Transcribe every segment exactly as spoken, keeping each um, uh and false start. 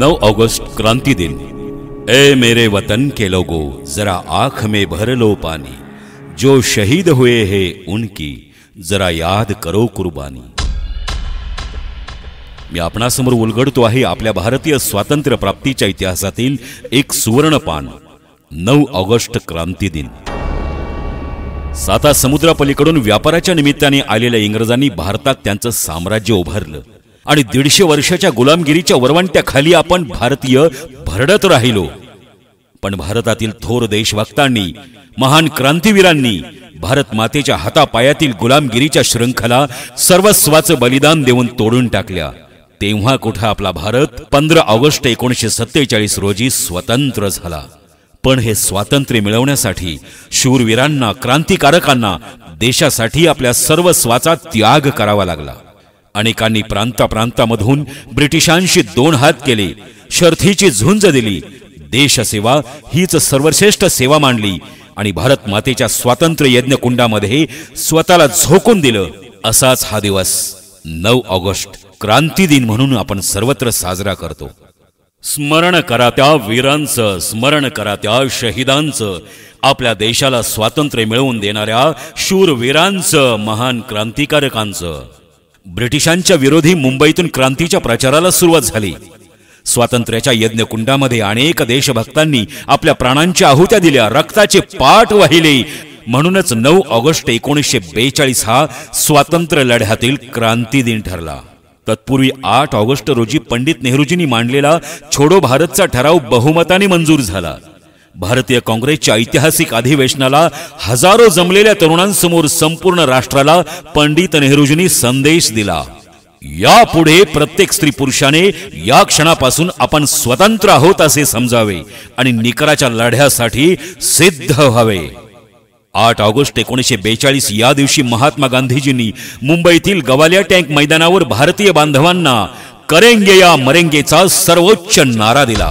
नौ अगस्त क्रांति दिन। ए मेरे वतन के लोगों, जरा आंख में भर लो पानी, जो शहीद हुए हैं उनकी जरा याद करो कुर्बानी। मी आपणासमोर उलगडतो आहे आपल्या भारतीय स्वातंत्र्य प्राप्तीच्या इतिहासातील एक सुवर्ण पान, नऊ ऑगस्ट क्रांती दिन। साता समुद्रापलीकडून व्यापाराच्या निमित्ताने आलेल्या इंग्रजांनी भारतात त्यांचं साम्राज्य उभारलं आणि दीडशे वर्षाच्या गुलामगिरीच्या वरवंट्याखाली आपण भारतीय भरडत राहिलो। पण भारतातील थोर देशभक्तांनी, महान क्रांतिवीरांनी भारत मातेच्या हातापायातील गुलामगिरीच्या शृंखला सर्वस्वाचं बलिदान देऊन तोडून टाकल्या। तेव्हा कुठे आपला भारत पंधरा ऑगस्ट एकोणीसशे सत्तेचाळीस रोजी स्वतंत्र झाला। पण हे स्वातंत्र्य मिळवण्यासाठी शूरवीरांना, क्रांतिकारकांना देशासाठी आपल्या सर्वस्वाचा त्याग करावा लागला। अनेकांनी प्रांताप्रांतामधून ब्रिटिशांशी दोन हात केले, शर्थीची झुंज दिली, देशसेवा हीच सर्वश्रेष्ठ सेवा मानली आणि भारत मातेच्या स्वातंत्र्य यज्ञकुंडामध्ये स्वतःला झोकून दिलं। असाच हा दिवस नऊ ऑगस्ट क्रांती दिन म्हणून आपण सर्वत्र साजरा करतो। स्मरण करा त्या वीरांचं, स्मरण करा त्या शहीदांचं, आपल्या देशाला स्वातंत्र्य मिळवून देणाऱ्या शूरवीरांचं, महान क्रांतिकारकांचं। ब्रिटिशांच्या विरोधी मुंबईतून क्रांतीच्या प्रचाराला सुरुवात झाली। स्वातंत्र्याच्या यज्ञकुंडामध्ये अनेक देशभक्तांनी आपल्या प्राणांच्या आहुत्या दिल्या, रक्ताचे पाट वाहिले। म्हणूनच नऊ ऑगस्ट एकोणीसशे बेचाळीस हा स्वातंत्र्य लढ्यातील क्रांती दिन ठरला। तत्पूर्वी आठ ऑगस्ट रोजी पंडित नेहरूजींनी मांडलेला छोडो भारतचा ठराव बहुमताने मंजूर झाला। भारतीय काँग्रेसच्या ऐतिहासिक अधिवेशनाला हजारो जमलेल्या तरुणांसमोर संपूर्ण राष्ट्राला पंडित नेहरूजींनी संदेश दिला, यापुढे प्रत्येक स्त्री पुरुषाने या क्षणापासून आपण स्वतंत्र आहोत असे समजावे आणि निकराच्या लढ्यासाठी सिद्ध व्हावे। आठ ऑगस्ट एकोणीसशे बेचाळीस या दिवशी महात्मा गांधीजींनी मुंबईतील गवालिया टँक मैदानावर भारतीय बांधवांना करेंगे या मरेंगेचा सर्वोच्च नारा दिला।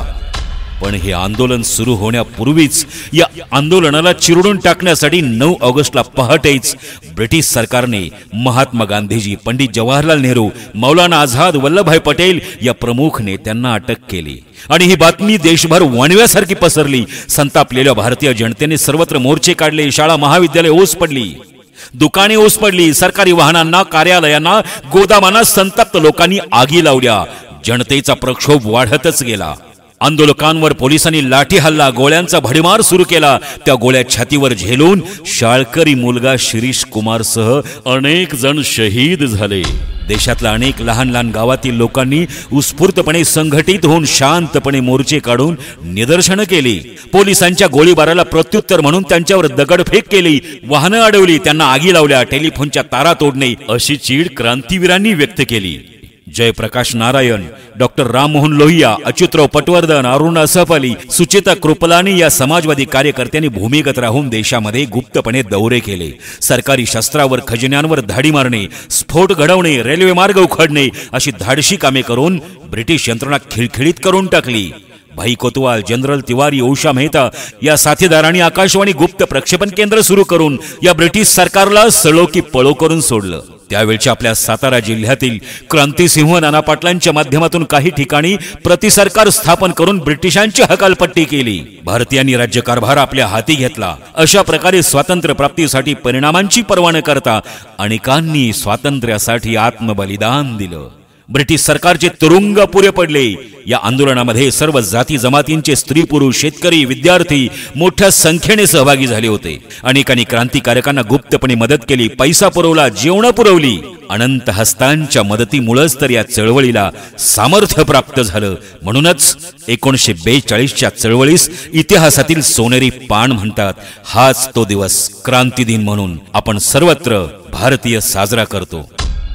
पण हे आंदोलन सुरू होण्यापूर्वीच या आंदोलनाला चिरडून टाकण्यासाठी नऊ ऑगस्टला पहाटेच ब्रिटिश सरकारने महात्मा गांधीजी, पंडित जवाहरलाल नेहरू, मौलाना आझाद, वल्लभभाई पटेल या प्रमुख नेत्यांना अटक केली आणि ही बातमी देशभर वणव्यासारखी पसरली। संतापलेल्या भारतीय जनतेने सर्वत्र मोर्चे काढले, शाळा महाविद्यालय ओस पडली, दुकाने ओस पडली, सरकारी वाहनांना, कार्यालयांना, गोदामांना संतप्त लोकांनी आगी लावल्या। जनतेचा प्रक्षोभ वाढतच गेला। आंदोलकांवर पोलिसांनी लाठी हल्ला, गोळ्यांचा भडीमार सुरू केला। त्या गोळ्या छातीवर झेलून शाळकरी मुलगा शिरीष कुमार सह अनेक जण शहीद झाले। देशातल्या अनेक लहान लहान गावातील लोकांनी उत्स्फूर्तपणे संघटित होऊन शांतपणे मोर्चे काढून निदर्शनं केली। पोलिसांच्या गोळीबाराला प्रत्युत्तर म्हणून त्यांच्यावर दगडफेक केली, वाहनं अडवली, त्यांना आगी लावल्या, टेलिफोनच्या तारा तोडणे अशी चीड क्रांतिवीरांनी व्यक्त केली। जयप्रकाश नारायण, डॉक्टर राममोहन लोहिया, अच्युतराव पटवर्धन, अरुण असफ अली, सुचेता कृपलानी या समाजवादी कार्यकर्त्यांनी भूमिगत राहून देशामध्ये गुप्तपणे दौरे केले। सरकारी शस्त्रावर, खजिन्यांवर धाडी मारणे, स्फोट घडवणे, रेल्वे मार्ग उखडणे अशी धाडशी कामे करून ब्रिटिश यंत्रणा खिळखिळीत करून टाकली। भाई कोतवाल, जनरल तिवारी, उषा मेहता या साथीदारांनी आकाशवाणी गुप्त प्रक्षेपण केंद्र सुरू करून या ब्रिटिश सरकारला सळो की पळो करून सोडलं। त्यावेळच्या आपल्या सातारा जिल्ह्यातील क्रांतिसिंह नाना पाटलांच्या माध्यमातून काही ठिकाणी प्रतिसरकार स्थापन करून ब्रिटिशांची हकालपट्टी केली। भारतीयांनी राज्यकारभार आपल्या हाती घेतला। अशा प्रकारे स्वातंत्र्य प्राप्तीसाठी परिणामांची पर्वा न करता अनेकांनी स्वातंत्र्यासाठी आत्मबलिदान दिलं। ब्रिटिश सरकारचे तुरुंग पुरे पडले। या आंदोलनामध्ये सर्व जाती जमातींचे स्त्री पुरुष, शेतकरी, विद्यार्थी मोठ्या संख्येने सहभागी झाले होते। अनेकांनी क्रांतिकारकांना गुप्तपणे मदत केली, पैसा पुरवला, जेवण पुरवली। अनंत हस्तांच्या मदतीमुळेच तर या चळवळीला सामर्थ्य प्राप्त झालं। म्हणूनच एकोणीसशे बेचाळीसच्या चळवळीस इतिहासातील सोनेरी पान म्हणतात। हाच तो दिवस क्रांती दिन म्हणून आपण सर्वत्र भारतीय साजरा करतो।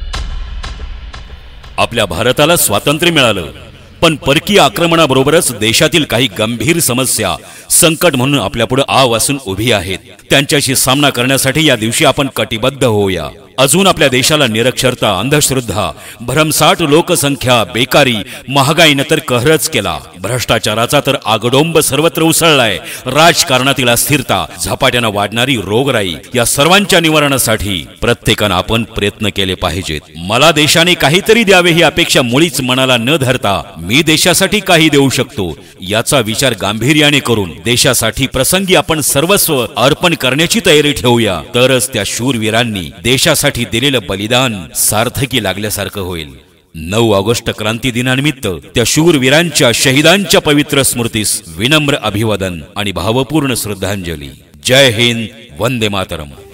आपल्या भारताला स्वातंत्र्य मिळालं, पण परकीय आक्रमणाबरोबरच देशातील काही गंभीर समस्या, संकट म्हणून आपल्यापुढे आव असून उभी आहेत। त्यांच्याशी सामना करण्यासाठी या दिवशी आपण कटिबद्ध होऊया। अजून आपल्या देशाला निरक्षरता, अंधश्रद्धा, भरमसाठ लोकसंख्या, बेकारी, महागाईनं तर कहरच केला. भ्रष्टाचाराचा तर आगडोंब सर्वत्र उसळलाय. राजकारणातील अस्थिरता, झपाट्यानं वाढणारी रोगराई, या सर्वांच्या निवारणासाठी प्रत्येकानं आपण प्रयत्न केले पाहिजेत. मला देशाने काहीतरी द्यावे ही अपेक्षा मुळीच मनाला न धरता मी देशासाठी काही देऊ शकतो याचा विचार गांभीर्याने करून देशासाठी प्रसंगी आपण सर्वस्व अर्पण करण्याची तयारी ठेवूया. तरच त्या शूरवीरांनी देशासाठी दिलेलं बलिदान सार्थकी लागल्यासारखं होईल. नऊ ऑगस्ट क्रांती दिनानिमित्त त्या शूरवीरांच्या, शहीदांच्या पवित्र स्मृतीस विनम्र अभिवादन आणि भावपूर्ण श्रद्धांजली. जय हिंद, वंदे मातरम.